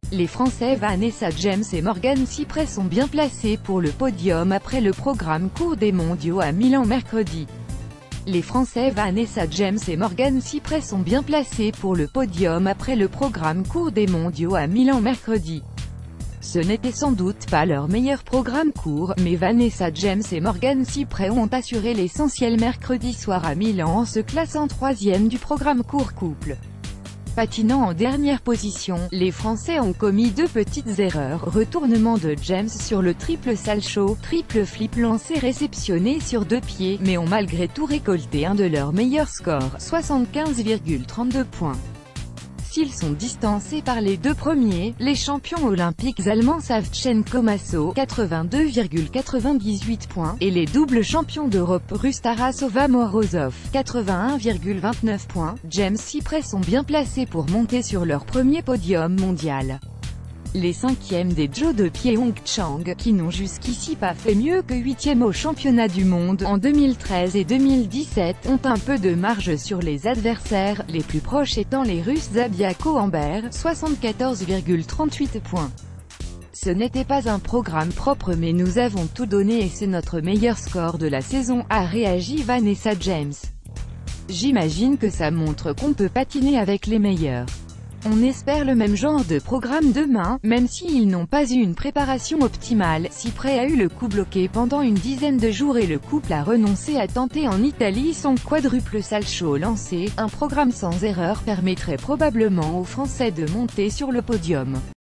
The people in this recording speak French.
Les Français Vanessa James et Morgan Cyprès sont bien placés pour le podium après le programme court des mondiaux à Milan mercredi. Les Français Vanessa James et Morgan Cyprès sont bien placés pour le podium après le programme court des mondiaux à Milan mercredi. Ce n'était sans doute pas leur meilleur programme court, mais Vanessa James et Morgan Cyprès ont assuré l'essentiel mercredi soir à Milan en se classant troisième du programme court couple. Patinant en dernière position, les Français ont commis deux petites erreurs. Retournement de James sur le triple salchow, triple flip lancé réceptionné sur deux pieds, mais ont malgré tout récolté un de leurs meilleurs scores, 75,32 points. S'ils sont distancés par les deux premiers, les champions olympiques allemands Savchenko Masso, 82,98 points, et les doubles champions d'Europe russes Tarasova Morozov, 81,29 points, James Cyprès sont bien placés pour monter sur leur premier podium mondial. Les cinquièmes des Jeux de Pyeongchang, qui n'ont jusqu'ici pas fait mieux que huitièmes au championnat du monde en 2013 et 2017, ont un peu de marge sur les adversaires, les plus proches étant les Russes Zabiako Amber, 74,38 points. Ce n'était pas un programme propre mais nous avons tout donné et c'est notre meilleur score de la saison, a réagi Vanessa James. J'imagine que ça montre qu'on peut patiner avec les meilleurs. On espère le même genre de programme demain, même s'ils n'ont pas eu une préparation optimale. Cyprès a eu le coup bloqué pendant une dizaine de jours et le couple a renoncé à tenter en Italie son quadruple salchow lancé. Un programme sans erreur permettrait probablement aux Français de monter sur le podium.